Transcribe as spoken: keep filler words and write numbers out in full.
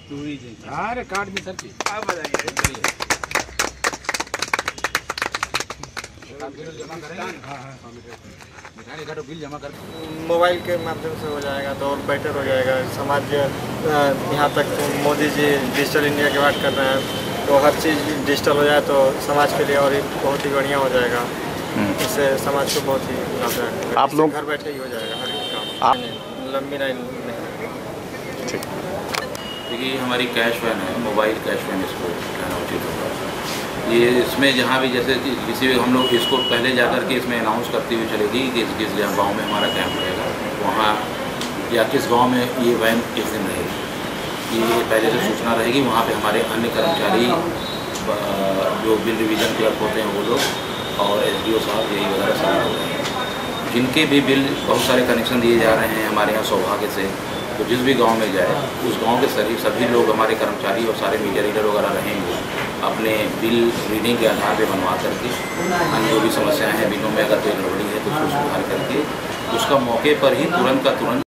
अरे कार्ड भी सर की आप बताइए बिल जमा कर मोबाइल के माध्यम से हो जाएगा तो और बेटर हो जाएगा। समाज यहाँ तक मोदी जी डिजिटल इंडिया की बात कर रहे हैं तो हर चीज़ डिजिटल हो जाए तो समाज के लिए और बहुत ही बढ़िया हो जाएगा। इससे समाज को बहुत ही लाभदायक होगा। आप लोग घर बैठे ही हो जाएगा हर एक काम। आप लंबी लाइन नहीं। ठीक। देखिए हमारी कैश वैन है, मोबाइल कैश वैन इसको कहना उचित होगा। ये इसमें जहाँ भी जैसे किसी भी हम लोग इसको पहले जा कर के इसमें अनाउंस करती हुई चलेगी कि किस गांव में हमारा कैंप रहेगा, वहाँ या किस गांव में ये वैन किस दिन रहेगी, ये पहले से सूचना रहेगी। वहाँ पे हमारे अन्य कर्मचारी जो बिल रिवीजन क्लर्क होते हैं वो लोग और एस डी ओ साहब यही वगैरह सभी लोग हैं जिनके भी बिल बहुत सारे कनेक्शन दिए जा रहे हैं हमारे यहाँ सौभाग्य से। तो जिस भी गांव में जाए उस गांव के सभी सभी लोग हमारे कर्मचारी और सारे मीडिया रीडर वगैरह रहेंगे, अपने बिल रीडिंग के आधार पे बनवा करके अन्य जो भी समस्याएं हैं बिलों में अगर कोई गड़बड़ी है तो उसको सुधार करके उसका मौके पर ही तुरंत का तुरंत